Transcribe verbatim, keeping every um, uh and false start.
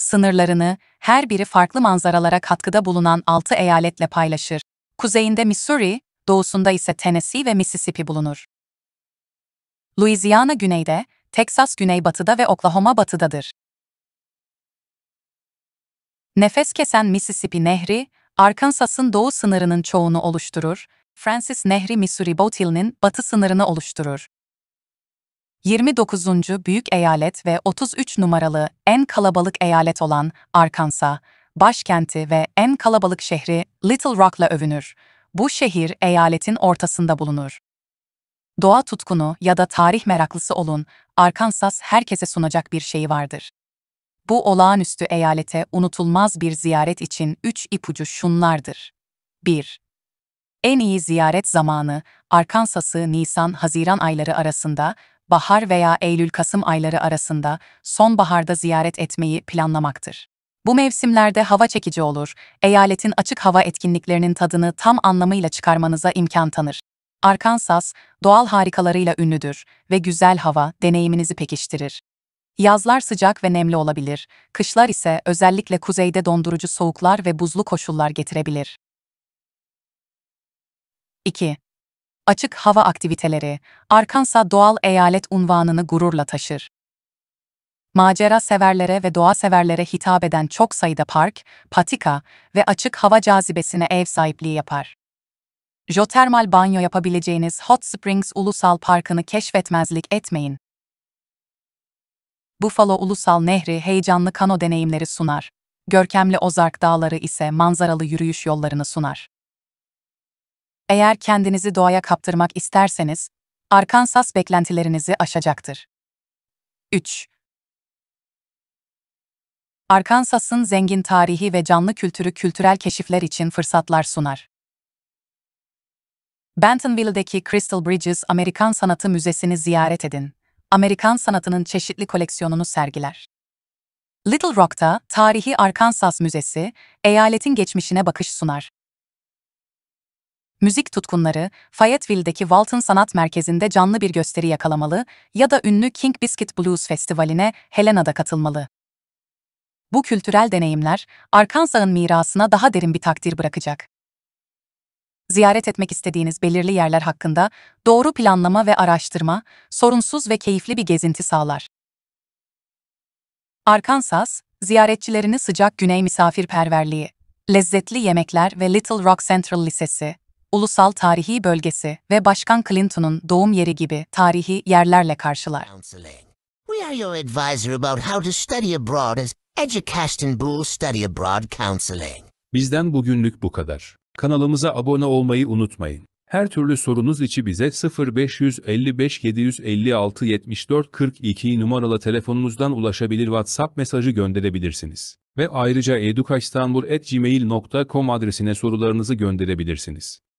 sınırlarını her biri farklı manzaralara katkıda bulunan altı eyaletle paylaşır. Kuzeyinde Missouri, doğusunda ise Tennessee ve Mississippi bulunur. Louisiana güneyde, Texas güneybatıda ve Oklahoma batıdadır. Nefes kesen Mississippi Nehri, Arkansas'ın doğu sınırının çoğunu oluşturur, Francis Nehri Missouri Bowtle'nin batı sınırını oluşturur. yirmi dokuzuncu büyük eyalet ve otuz üç numaralı en kalabalık eyalet olan Arkansas, başkenti ve en kalabalık şehri Little Rock'la övünür. Bu şehir eyaletin ortasında bulunur. Doğa tutkunu ya da tarih meraklısı olun, Arkansas herkese sunacak bir şeyi vardır. Bu olağanüstü eyalete unutulmaz bir ziyaret için üç ipucu şunlardır. bir. En iyi ziyaret zamanı, Arkansas'ı Nisan-Haziran ayları arasında, bahar veya Eylül-Kasım ayları arasında sonbaharda ziyaret etmeyi planlamaktır. Bu mevsimlerde hava çekici olur, eyaletin açık hava etkinliklerinin tadını tam anlamıyla çıkarmanıza imkan tanır. Arkansas, doğal harikalarıyla ünlüdür ve güzel hava deneyiminizi pekiştirir. Yazlar sıcak ve nemli olabilir, kışlar ise özellikle kuzeyde dondurucu soğuklar ve buzlu koşullar getirebilir. iki. Açık hava aktiviteleri, Arkansas doğal eyalet unvanını gururla taşır. Macera severlere ve doğa severlere hitap eden çok sayıda park, patika ve açık hava cazibesine ev sahipliği yapar. Jeotermal banyo yapabileceğiniz Hot Springs Ulusal Parkı'nı keşfetmezlik etmeyin. Buffalo Ulusal Nehri heyecanlı kano deneyimleri sunar. Görkemli Ozark Dağları ise manzaralı yürüyüş yollarını sunar. Eğer kendinizi doğaya kaptırmak isterseniz, Arkansas beklentilerinizi aşacaktır. üç. Arkansas'ın zengin tarihi ve canlı kültürü kültürel keşifler için fırsatlar sunar. Bentonville'deki Crystal Bridges Amerikan Sanatı Müzesi'ni ziyaret edin. Amerikan sanatının çeşitli koleksiyonunu sergiler. Little Rock'ta Tarihi Arkansas Müzesi, eyaletin geçmişine bakış sunar. Müzik tutkunları, Fayetteville'deki Walton Sanat Merkezi'nde canlı bir gösteri yakalamalı ya da ünlü King Biscuit Blues Festivali'ne Helena'da katılmalı. Bu kültürel deneyimler, Arkansas'ın mirasına daha derin bir takdir bırakacak. Ziyaret etmek istediğiniz belirli yerler hakkında doğru planlama ve araştırma, sorunsuz ve keyifli bir gezinti sağlar. Arkansas, ziyaretçilerini sıcak güney misafirperverliği, lezzetli yemekler ve Little Rock Central Lisesi, ulusal tarihi bölgesi ve Başkan Clinton'un doğum yeri gibi tarihi yerlerle karşılar. We are your advisor about how to study abroad as Educaston Bull Study Abroad Counseling. Bizden bugünlük bu kadar. Kanalımıza abone olmayı unutmayın. Her türlü sorunuz için bize sıfır beş elli beş yedi yüz elli altı yetmiş dört kırk iki numaralı telefonumuzdan ulaşabilir, WhatsApp mesajı gönderebilirsiniz. Ve ayrıca edukastanbul at gmail nokta com adresine sorularınızı gönderebilirsiniz.